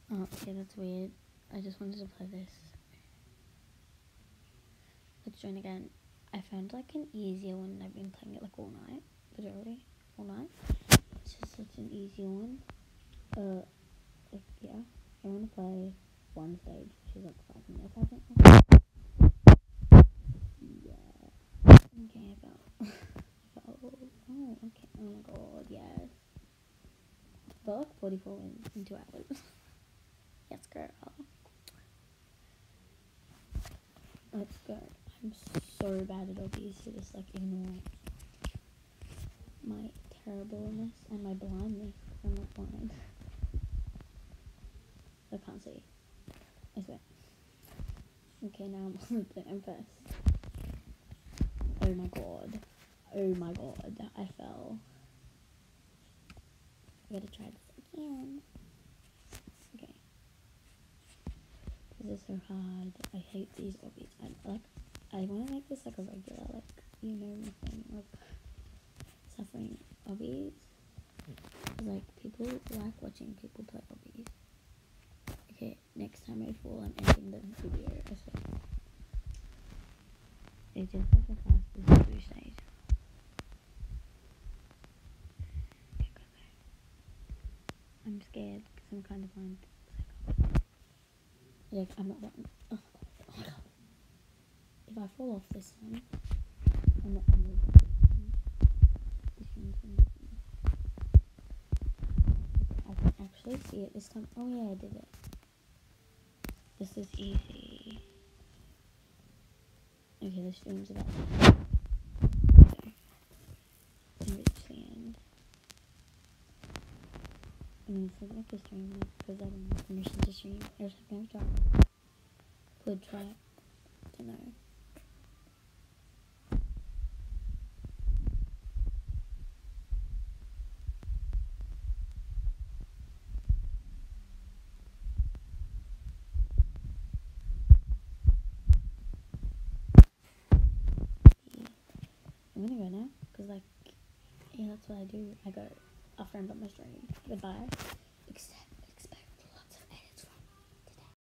Oh, okay, that's weird. I just wanted to play this. Let's join again. I found like an easier one and I've been playing it like all night. Literally, all night. It's just such an easy one. Like, yeah. I want to play one stage, which is like 5 minutes, I think. Yeah. Okay, about. Oh, okay. Oh my god, yes. But like 44 minutes in 2 hours. Yes, girl. Let's go. I'm so bad at obbies, so just like ignore my terribleness and my blindness. I'm not blind. I can't see. I swear. Okay, now I'm on the first. Oh my god. Oh my god. I fell. I gotta try this again. Okay. This is so hard. I hate these obbies. I want to make this like a regular, like, you know, thing, like suffering obbies. Like, people like watching people play obbies. Okay, next time I fall, I'm ending the video. I swear. It's just like the fastest blue stage. Okay, go. I'm scared because I'm kind of blind. Like, I'm not blind. Oh my god. If I fall off this one, I'm not gonna move. I can actually see it this time. Oh yeah, I did it. This is easy. Okay, the stream's about to reach the end. I mean, it's like a stream because I don't have permission to stream. I just have no job. Could try it. Don't know. I'm gonna go now because, like, yeah, that's what I do. I go after I'm done my stream. Goodbye.